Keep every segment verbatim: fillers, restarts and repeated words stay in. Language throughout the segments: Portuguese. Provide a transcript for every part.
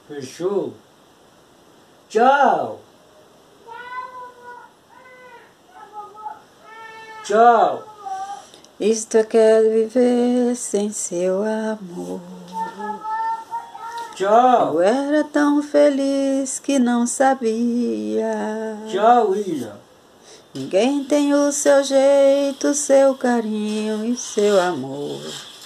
Fechou? Tchau. Tchau. Isto é quero viver sem seu amor. Tchau. Eu era tão feliz que não sabia. Tchau, Ila. Ninguém tem o seu jeito, o seu carinho e o seu amor.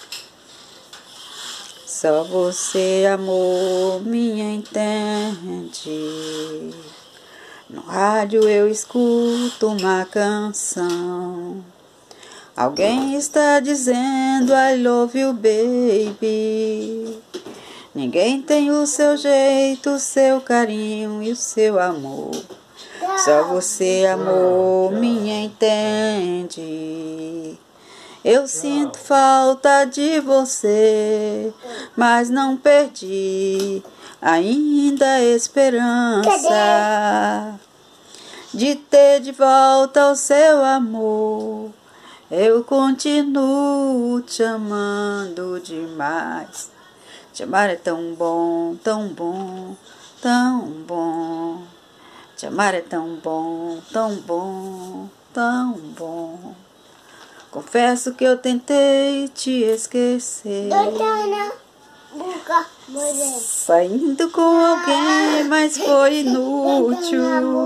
Só você, amor, me entende. No rádio eu escuto uma canção. Alguém está dizendo I love you, baby. Ninguém tem o seu jeito, o seu carinho e o seu amor. Só você, amor, me entende. Eu sinto falta de você, mas não perdi ainda a esperança de ter de volta o seu amor. Eu continuo te amando demais. Te amar é tão bom, tão bom, tão bom. Te amar é tão bom, tão bom, tão bom. Confesso que eu tentei te esquecer, saindo com alguém, mas foi inútil.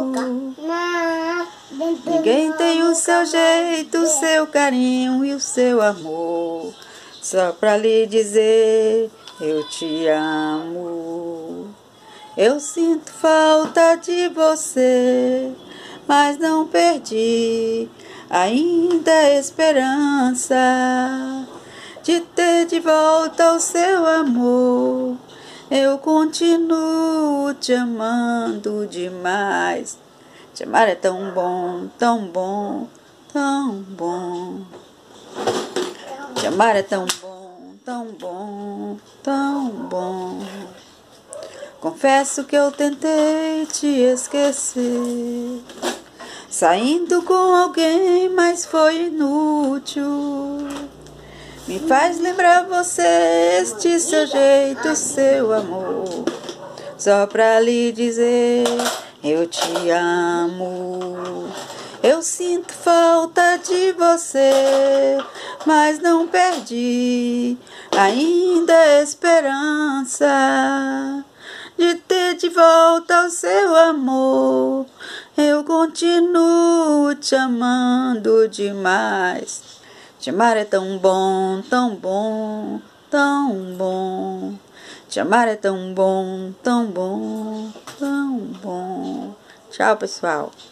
Ninguém tem o seu jeito, o seu carinho e o seu amor. Só pra lhe dizer, eu te amo. Eu sinto falta de você, mas não perdi ainda a esperança de ter de volta o seu amor. Eu continuo te amando demais. Te amar é tão bom, tão bom, tão bom. Te amar é tão bom, tão bom, tão bom. Confesso que eu tentei te esquecer, saindo com alguém, mas foi inútil. Me faz lembrar você, este seu jeito, seu amor. Só pra lhe dizer, eu te amo. Eu sinto falta de você, mas não perdi ainda a esperança de ter de volta o seu amor. Eu continuo te amando demais. Te amar é tão bom, tão bom, tão bom. Te amar é tão bom, tão bom, tão bom. Tchau, pessoal.